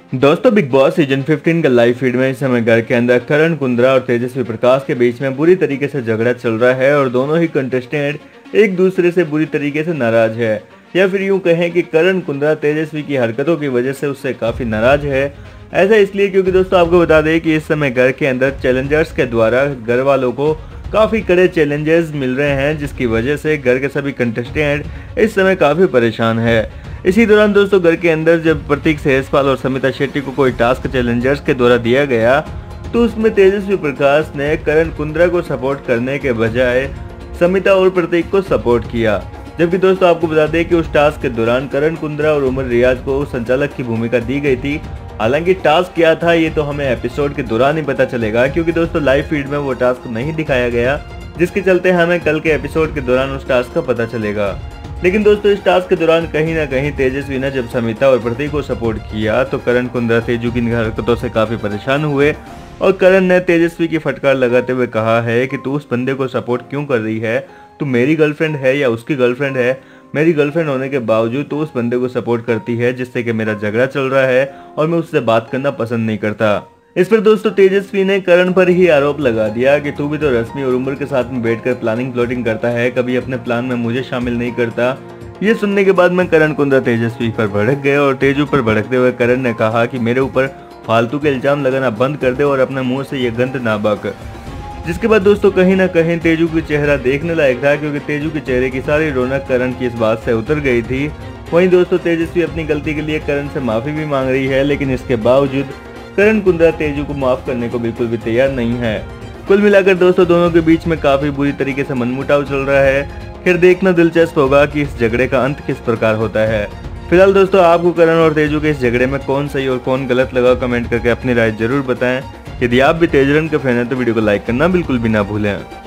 दोस्तों big boss season 15 का live feed में इस समय घर के अंदर करण कुंद्रा और तेजस्वी प्रकाश के बीच में बुरी तरीके से झगड़ा चल रहा है और दोनों ही कंटेस्टेंट एक दूसरे से बुरी तरीके से नाराज है, या फिर यूं कहें कि करण कुंद्रा तेजस्वी की हरकतों की वजह से उससे काफी नाराज है। ऐसा इसलिए क्योंकि दोस्तों आपको बता दें कि इस समय घर के अंदर चैलेंजर्स के द्वारा घर वालों को काफी कड़े चैलेंजेस मिल रहे हैं, जिसकी वजह से घर के सभी कंटेस्टेंट इस समय काफी परेशान है। इसी दौरान दोस्तों घर के अंदर जब प्रतीक सहसपाल और समिता शेट्टी को कोई टास्क चैलेंजर्स के द्वारा दिया गया तो उसमें तेजस्वी प्रकाश ने करण कुंद्रा को सपोर्ट करने के बजाय समिता और प्रतीक को सपोर्ट किया। जबकि दोस्तों आपको बता दें कि उस टास्क के दौरान करण कुंद्रा और उमर रियाज को संचालक की भूमिका दी गई थी। हालांकि टास्क क्या था ये तो हमें एपिसोड के दौरान ही पता चलेगा, क्योंकि दोस्तों लाइव फीड में वो टास्क नहीं दिखाया गया, जिसके चलते हमें कल के एपिसोड के दौरान उस टास्क का पता चलेगा। लेकिन दोस्तों इस टास्क के दौरान कहीं ना कहीं तेजस्वी ने जब समिता और प्रतीक को सपोर्ट किया तो करण कुंद्रा तेजू की हरकतों से काफी परेशान हुए और करण ने तेजस्वी की फटकार लगाते हुए कहा है कि तू उस बंदे को सपोर्ट क्यों कर रही है, तू मेरी गर्लफ्रेंड है या उसकी गर्लफ्रेंड है, मेरी गर्लफ्रेंड होने के बावजूद तू उस बंदे को सपोर्ट करती है जिससे कि मेरा झगड़ा चल रहा है और मैं उससे बात करना पसंद नहीं करता। इस पर दोस्तों तेजस्वी ने करण पर ही आरोप लगा दिया कि तू भी तो रश्मि और उमर के साथ में बैठकर प्लानिंग प्लॉटिंग करता है, कभी अपने प्लान में मुझे शामिल नहीं करता। ये सुनने के बाद में करण कुंद्रा तेजस्वी पर भड़क गए और तेजू पर भड़कते हुए करण ने कहा कि मेरे ऊपर फालतू के इल्जाम लगाना बंद कर दे और अपने मुंह से ये गंद ना बक। जिसके बाद दोस्तों कहीं ना कहीं तेजू की चेहरा देखने लायक था, क्योंकि तेजू के चेहरे की सारी रौनक करण की इस बात से उतर गई थी। वहीं दोस्तों तेजस्वी अपनी गलती के लिए करण से माफी भी मांग रही है, लेकिन इसके बावजूद करण कुंद्रा तेजू को माफ करने को बिल्कुल भी तैयार नहीं है। कुल मिलाकर दोस्तों दोनों के बीच में काफी बुरी तरीके से मनमुटाव चल रहा है। फिर देखना दिलचस्प होगा कि इस झगड़े का अंत किस प्रकार होता है। फिलहाल दोस्तों आपको करण और तेजू के इस झगड़े में कौन सही और कौन गलत लगा, कमेंट करके अपनी राय जरूर बताएं। यदि आप भी तेजरन के फैन हैं तो वीडियो को लाइक करना बिल्कुल भी ना भूलें।